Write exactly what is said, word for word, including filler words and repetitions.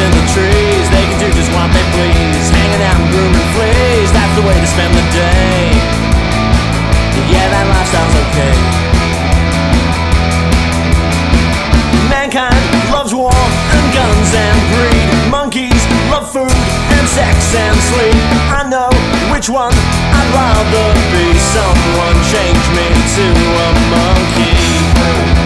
in the trees. They can do just what they please, hanging out and grooming fleas. That's the way to spend the day. Yeah, that lifestyle's okay. Mankind loves war and guns and greed. Monkeys love food and sex and sleep. I know which one I'd rather be. Someone change me to a monkey.